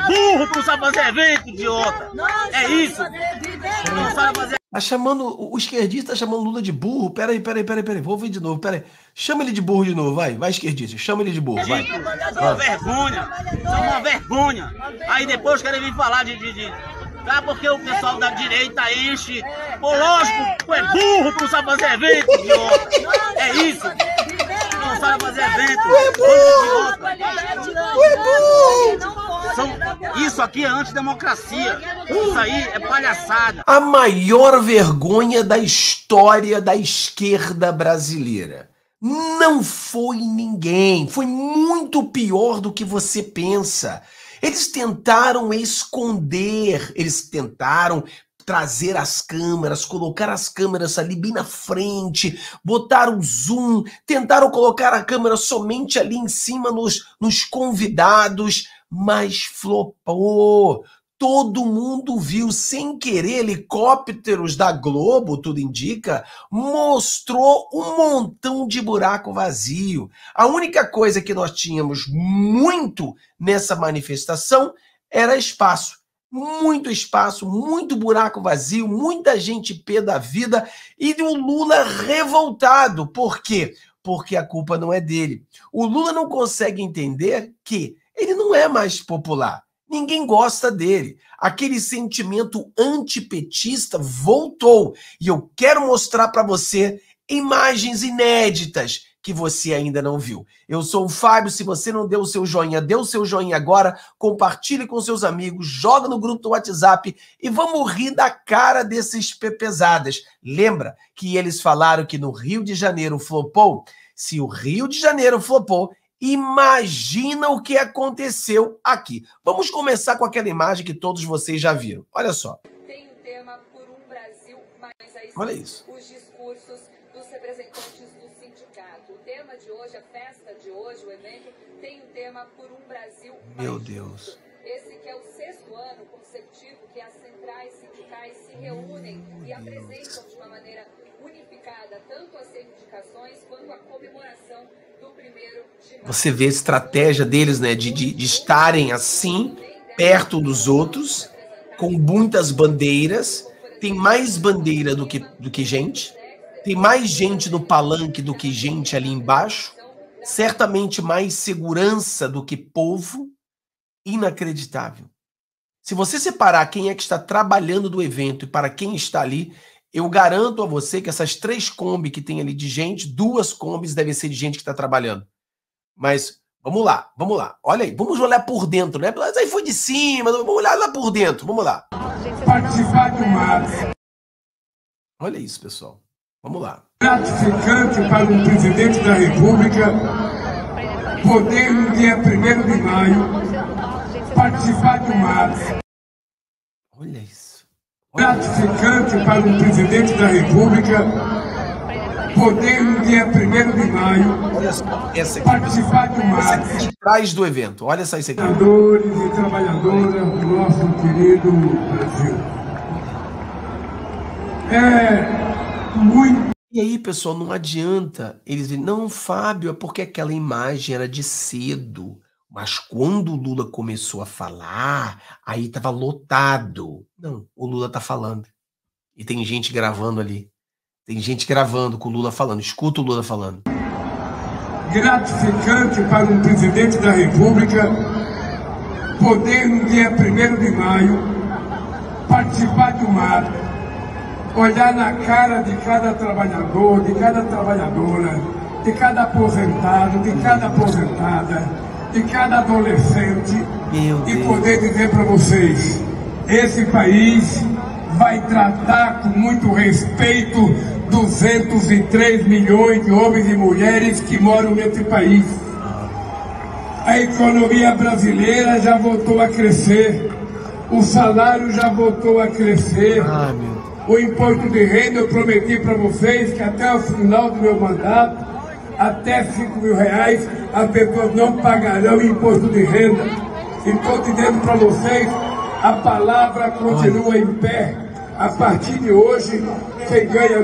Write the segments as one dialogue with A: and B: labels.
A: burro, não sabe fazer evento, idiota. É isso. Não sabe fazer.
B: Tá chamando, o esquerdista tá chamando Lula de burro. Peraí. Vou ouvir de novo, peraí. Chama ele de burro de novo, vai, esquerdista. Chama ele de burro, vai.
A: É uma vergonha. É uma vergonha. Aí depois querem vir falar de porque o pessoal da direita enche. Pô, lógico, tu é burro, tu não sabe fazer evento, idiota. É isso. Tu não sabe fazer evento.
B: Tu é burro.
A: Isso aqui é antidemocracia. Isso aí é palhaçada.
B: A maior vergonha da história da esquerda brasileira. Não foi ninguém. Foi muito pior do que você pensa. Eles tentaram esconder, eles tentaram trazer as câmeras, colocar as câmeras ali bem na frente, botar o zoom, tentaram colocar a câmera somente ali em cima nos convidados, mas flopou. Todo mundo viu, sem querer, helicópteros da Globo, tudo indica, mostrou um montão de buraco vazio. A única coisa que nós tínhamos muito nessa manifestação era espaço. Muito espaço, muito buraco vazio, muita gente pé da vida e o Lula revoltado. Por quê? Porque a culpa não é dele. O Lula não consegue entender que ele não é mais popular. Ninguém gosta dele. Aquele sentimento antipetista voltou. E eu quero mostrar para você imagens inéditas que você ainda não viu. Eu sou o Fábio. Se você não deu o seu joinha, dê o seu joinha agora. Compartilhe com seus amigos. Joga no grupo do WhatsApp. E vamos rir da cara desses pepezadas. Lembra que eles falaram que no Rio de Janeiro flopou? Se o Rio de Janeiro flopou, imagina o que aconteceu aqui. Vamos começar com aquela imagem que todos vocês já viram. Olha só.
C: Tem um tema por um Brasil, mas aí
B: olha isso.
C: Os discursos dos representantes do sindicato. O tema de hoje, a festa de hoje, o evento, tem um tema por um Brasil mais
B: Meu Deus.
C: justo. Esse que é o 6º ano consecutivo que as centrais sindicais se reúnem e apresentam de uma maneira unificada tanto as reivindicações quanto a comemoração do 1º de maio.
B: Você vê a estratégia deles, né, de estarem assim, perto dos outros, com muitas bandeiras. Tem mais bandeira do que gente. Tem mais gente no palanque do que gente ali embaixo. Certamente mais segurança do que povo. Inacreditável. Se você separar quem é que está trabalhando do evento e para quem está ali, eu garanto a você que essas 3 Kombi que tem ali de gente, 2 Kombis devem ser de gente que está trabalhando. Mas vamos lá. Olha aí, vamos olhar por dentro, né? Mas aí foi de cima, vamos olhar lá por dentro, vamos lá.
D: Participar do MAS.
B: Olha isso, pessoal. Vamos lá.
D: Gratificante para o presidente da República poder, no dia 1º de maio, participar do MAS.
B: Olha isso.
D: Gratificante para o presidente da República poder, no dia 1º de maio,
B: olha só, essa aqui,
D: participar do MAS.
B: essa aqui de trás do evento. Olha só isso aqui.
D: Trabalhadores e trabalhadoras do nosso querido Brasil. É muito.
B: E aí, pessoal, não adianta eles dizem, não, Fábio, é porque aquela imagem era de cedo. Mas quando o Lula começou a falar, aí estava lotado. Não, o Lula tá falando. E tem gente gravando ali. Tem gente gravando com o Lula falando. Escuta o Lula falando.
D: Gratificante para um presidente da República poder, no dia 1º de maio, participar do MAS, olhar na cara de cada trabalhador, de cada trabalhadora, de cada aposentado, de cada aposentada, de cada adolescente, e poder dizer para vocês, esse país vai tratar com muito respeito 203 milhões de homens e mulheres que moram nesse país. A economia brasileira já voltou a crescer, o salário já voltou a crescer, o imposto de renda eu prometi para vocês que até o final do meu mandato, até R$5.000, as pessoas não pagarão imposto de renda. E estou dizendo para vocês, a palavra continua em pé. A partir de hoje, você ganha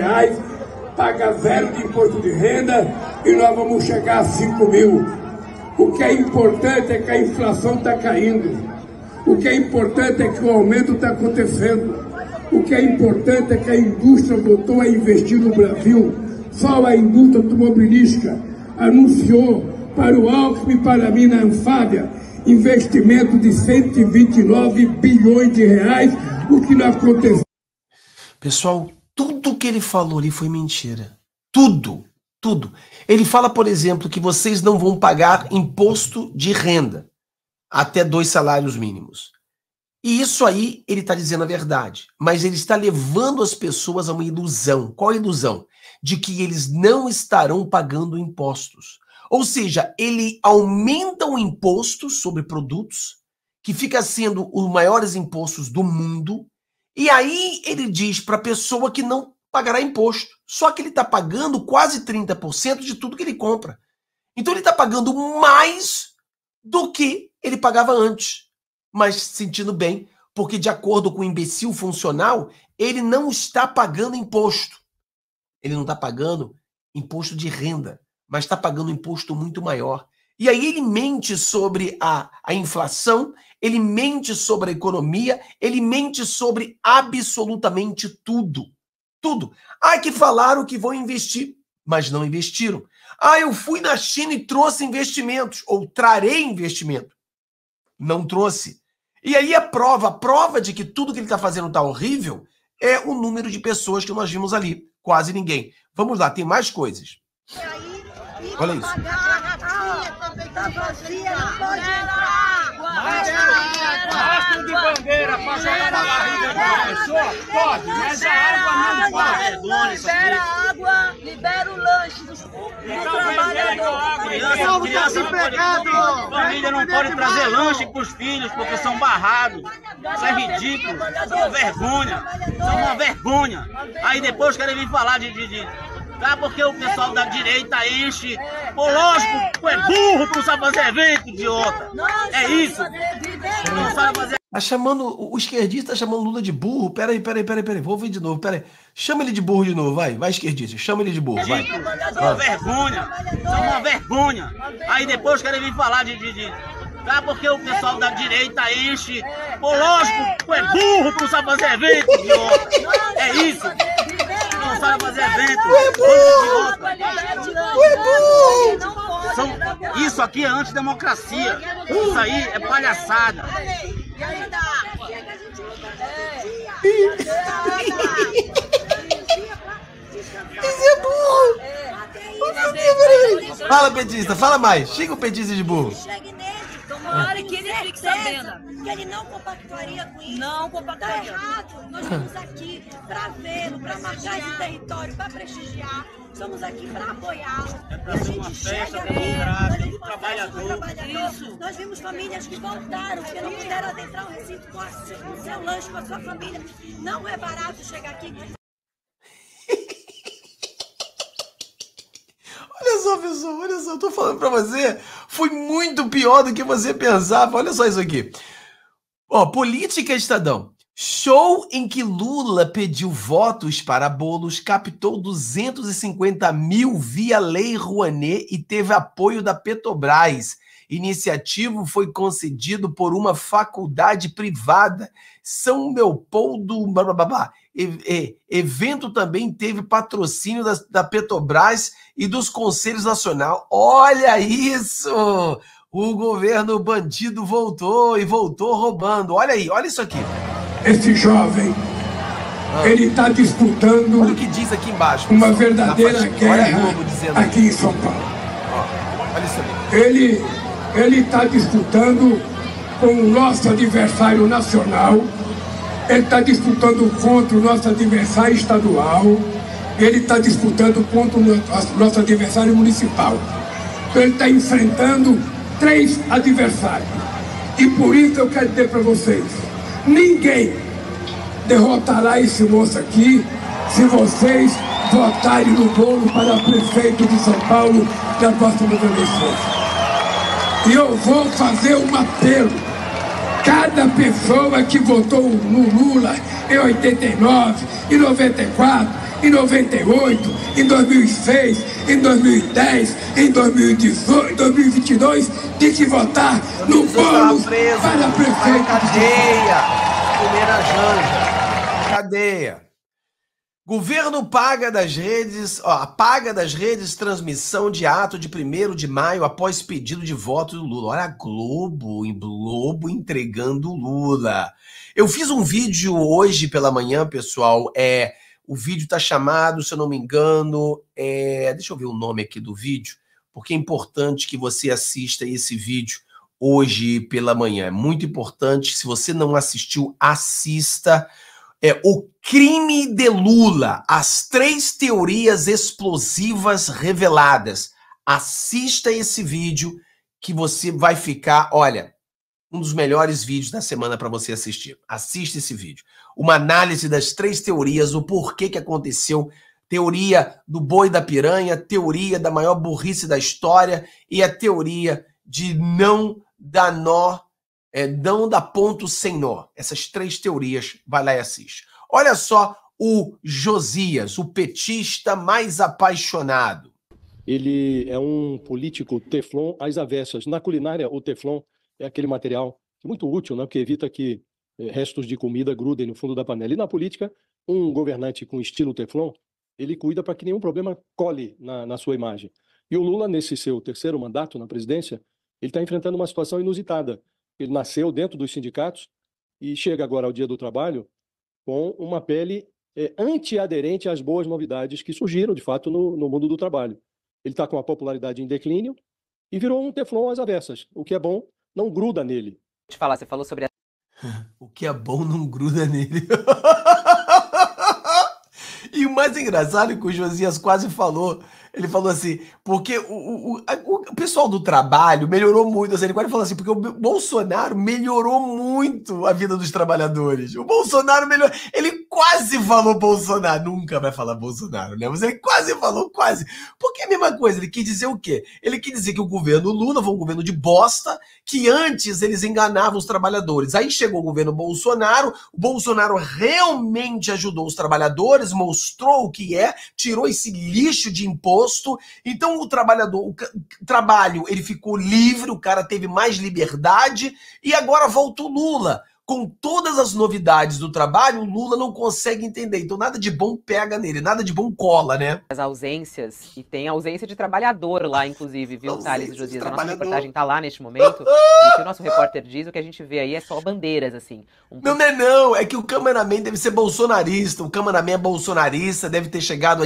D: R$2.864, paga 0 de imposto de renda e nós vamos chegar a 5.000. O que é importante é que a inflação está caindo. O que é importante é que o aumento está acontecendo. O que é importante é que a indústria voltou a investir no Brasil. Só a indústria automobilística anunciou para o Alckmin e para mim na Anfávia investimento de 129 bilhões de reais, o que não aconteceu.
B: Pessoal, tudo que ele falou ali foi mentira. Tudo. Ele fala, por exemplo, que vocês não vão pagar imposto de renda até 2 salários mínimos. E isso aí ele está dizendo a verdade, mas ele está levando as pessoas a uma ilusão. Qual a ilusão? De que eles não estarão pagando impostos. Ou seja, ele aumenta o imposto sobre produtos, que fica sendo os maiores impostos do mundo, e aí ele diz para a pessoa que não pagará imposto. Só que ele está pagando quase 30% de tudo que ele compra. Então ele está pagando mais do que ele pagava antes. Mas se sentindo bem, porque de acordo com o imbecil funcional, ele não está pagando imposto. Ele não está pagando imposto de renda, mas está pagando um imposto muito maior. E aí ele mente sobre a inflação, ele mente sobre a economia, ele mente sobre absolutamente tudo. Tudo. Ah, que falaram que vão investir, mas não investiram. Ah, eu fui na China e trouxe investimentos, ou trarei investimento. Não trouxe. E aí a prova de que tudo que ele está fazendo está horrível é o número de pessoas que nós vimos ali. Quase ninguém. Vamos lá, tem mais coisas. Olha isso.
E: Mastro de bandeira para jogar na barriga da pessoa, pode, mas a água não pode.
F: Libera a água, libera o lanche do trabalhador.
A: Família não pode trazer lanche para os filhos porque são barrados. Isso é ridículo. Isso é uma vergonha. Isso é uma vergonha. Aí depois querem vir falar tá, porque o pessoal da direita enche. Pô, lógico, tu é burro, tu não sabe fazer evento, idiota. É isso. Tu não sabe fazer.
B: Tá chamando, o esquerdista tá chamando Lula de burro. Peraí. Vou ouvir de novo, peraí. Chama ele de burro de novo, vai esquerdista. Chama ele de burro, vai.
A: Isso é uma vergonha. Isso é uma vergonha. Aí depois querem vir falar tá, porque o pessoal da direita enche. Pô, lógico, tu é burro, tu não sabe fazer evento, idiota. É isso. Não sabe fazer evento. Isso aqui é antidemocracia. Isso aí é palhaçada.
B: Isso é burro. Fala, petista, fala mais. Chega o petista de burro.
F: Tomara que ele fique sabendo.
G: Que ele não compactuaria com isso.
F: Não compactuaria.
G: Tá errado. Nós estamos aqui para vê-lo, para marcar esse território, para prestigiar. Estamos aqui para apoiá-lo.
A: É para ser uma festa democrática do trabalhador.
G: Isso. Nós vimos famílias que voltaram, que não puderam adentrar o recinto com o seu lanche, com a sua família. Não é barato chegar aqui.
B: Olha só, pessoal, olha só, eu tô falando pra você, foi muito pior do que você pensava. Olha só isso aqui. Ó, política Estadão. Show em que Lula pediu votos para bolos, captou 250 mil via Lei Rouanet e teve apoio da Petrobras. Iniciativo foi concedido por uma faculdade privada. São Leopoldo... Evento também teve patrocínio da Petrobras e dos Conselhos Nacional. Olha isso! O governo bandido voltou e voltou roubando. Olha aí, olha isso aqui.
D: Esse jovem, ele está disputando
B: olha o que diz aqui embaixo,
D: uma verdadeira guerra aqui em São Paulo.
B: Olha isso ali.
D: Ele está disputando com o nosso adversário nacional, ele está disputando contra o nosso adversário estadual, ele está disputando contra o nosso adversário municipal. Então ele está enfrentando 3 adversários. E por isso eu quero dizer para vocês, ninguém derrotará esse moço aqui se vocês votarem no bolo para prefeito de São Paulo nas próximas eleições. E eu vou fazer um apelo. Cada pessoa que votou no Lula em 89, em 94, em 98, em 2006, em 2010, em 2018, 2022, tem que votar no Boulos para prefeito.
B: Cadeia! Primeira Janja. Cadeia. Governo paga das redes, apaga das redes transmissão de ato de 1º de maio após pedido de voto do Lula. Olha a Globo entregando Lula. Eu fiz um vídeo hoje pela manhã, pessoal. O vídeo tá chamado, se eu não me engano, deixa eu ver o nome aqui do vídeo, porque é importante que você assista esse vídeo hoje pela manhã. É muito importante. Se você não assistiu, assista. O crime de Lula, as 3 teorias explosivas reveladas. Assista esse vídeo que você vai ficar, olha, um dos melhores vídeos da semana para você assistir. Assista esse vídeo. Uma análise das 3 teorias, o porquê que aconteceu, teoria do boi da piranha, teoria da maior burrice da história e a teoria de não dar nó, não dá ponto sem nó. Essas 3 teorias, vai lá e assiste. Olha só o Josias, o petista mais apaixonado.
H: Ele é um político teflon às avessas. Na culinária, o teflon é aquele material muito útil, né, porque evita que restos de comida grudem no fundo da panela. E na política, um governante com estilo teflon, ele cuida para que nenhum problema cole na sua imagem. E o Lula, nesse seu 3º mandato na presidência, ele está enfrentando uma situação inusitada. Ele nasceu dentro dos sindicatos e chega agora ao Dia do Trabalho com uma pele anti-aderente às boas novidades que surgiram, de fato, no mundo do trabalho. Ele está com a popularidade em declínio e virou um teflon às avessas. O que é bom não gruda nele.
I: Te falar, você falou sobre
B: o que é bom não gruda nele. E o mais engraçado é que o Josias quase falou, ele falou assim, porque o pessoal do trabalho melhorou muito, assim, ele quase falou assim, porque o Bolsonaro melhorou muito a vida dos trabalhadores. O Bolsonaro melhorou, ele quase falou Bolsonaro, nunca vai falar Bolsonaro, né? Mas ele quase falou, quase. Porque é a mesma coisa, ele quis dizer o quê? Ele quis dizer que o governo Lula foi um governo de bosta, que antes eles enganavam os trabalhadores. Aí chegou o governo Bolsonaro, o Bolsonaro realmente ajudou os trabalhadores, mostrou o que tirou esse lixo de imposto. Então o trabalhador, o trabalho, ele ficou livre, o cara teve mais liberdade e agora volta o Lula. Com todas as novidades do trabalho, o Lula não consegue entender. Então nada de bom pega nele, nada de bom cola, né?
I: As ausências, e tem ausência de trabalhador lá, inclusive, viu, Thales e Josias? A nossa reportagem tá lá neste momento, e o que o nosso repórter diz, o que a gente vê aí é só bandeiras, assim.
B: Não, é que o cameraman deve ser bolsonarista, o cameraman é bolsonarista, deve ter chegado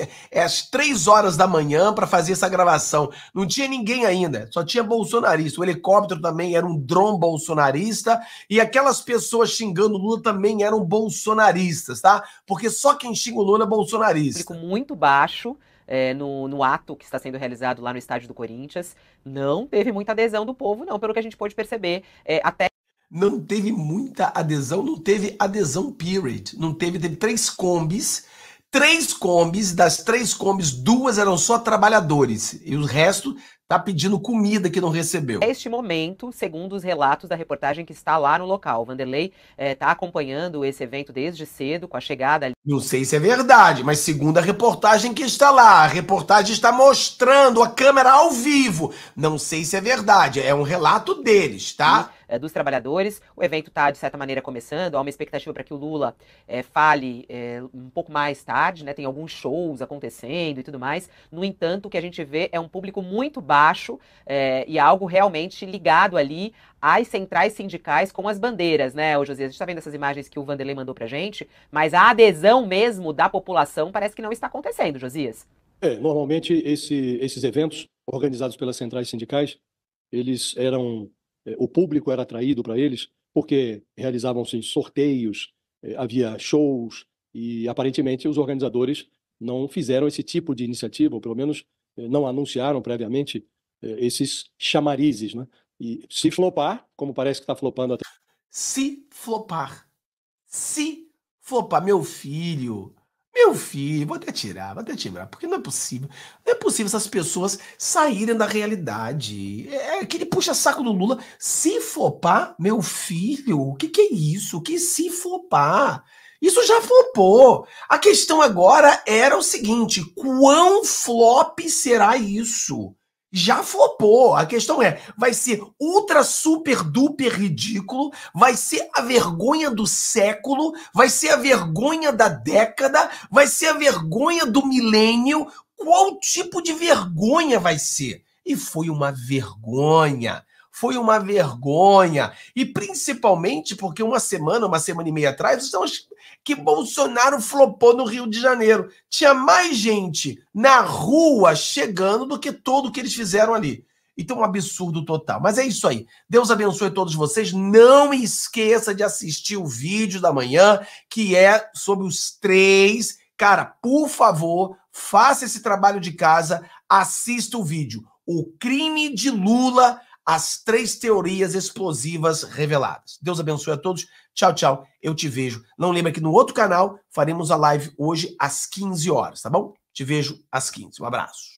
B: às 3 horas da manhã para fazer essa gravação. Não tinha ninguém ainda, só tinha bolsonarista. O helicóptero também era um drone bolsonarista, e aquelas pessoas xingando o Lula também eram bolsonaristas, tá? Porque só quem xinga o Lula é bolsonarista.
I: Público muito baixo no ato que está sendo realizado lá no estádio do Corinthians. Não teve muita adesão do povo, não, pelo que a gente pôde perceber. Até
B: não teve muita adesão, não teve adesão period. Não teve 3 combis. 3 combis, das 3 combis, 2 eram só trabalhadores. E o resto tá pedindo comida que não recebeu.
I: Neste momento, segundo os relatos da reportagem que está lá no local, o Vanderlei tá acompanhando esse evento desde cedo, com a chegada ali.
B: Não sei se é verdade, mas segundo a reportagem que está lá, a reportagem está mostrando a câmera ao vivo. Não sei se é verdade, é um relato deles, tá?
I: Dos trabalhadores. O evento está, de certa maneira, começando. Há uma expectativa para que o Lula fale um pouco mais tarde, né? Tem alguns shows acontecendo e tudo mais. No entanto, o que a gente vê é um público muito baixo e algo realmente ligado ali às centrais sindicais com as bandeiras, né, José? A gente está vendo essas imagens que o Vanderlei mandou pra gente, mas a adesão mesmo da população parece que não está acontecendo, Josias.
H: Normalmente esses eventos organizados pelas centrais sindicais, eles eram... O público era atraído para eles porque realizavam-se sorteios, havia shows e, aparentemente, os organizadores não fizeram esse tipo de iniciativa, ou pelo menos não anunciaram previamente esses chamarizes, né? E se flopar, como parece que está flopando até...
B: Se flopar, meu filho, vou até tirar, porque não é possível essas pessoas saírem da realidade. É aquele puxa-saco do Lula. Se flopar, meu filho, o que é isso? Que se flopar? Isso já flopou. A questão agora era o seguinte: quão flop será isso? Já flopou. A questão é, vai ser ultra, super, duper ridículo, vai ser a vergonha do século, vai ser a vergonha da década, vai ser a vergonha do milênio. Qual tipo de vergonha vai ser? E foi uma vergonha. Foi uma vergonha. E principalmente porque uma semana e meia atrás, estamos que Bolsonaro flopou no Rio de Janeiro. Tinha mais gente na rua chegando do que tudo que eles fizeram ali. Então, um absurdo total. Mas é isso aí. Deus abençoe todos vocês. Não esqueça de assistir o vídeo da manhã, que é sobre os 3. Cara, por favor, faça esse trabalho de casa, assista o vídeo. O crime de Lula, as 3 teorias explosivas reveladas. Deus abençoe a todos. Tchau, tchau. Eu te vejo. Não lembra que no outro canal faremos a live hoje às 15 horas, tá bom? Te vejo às 15. Um abraço.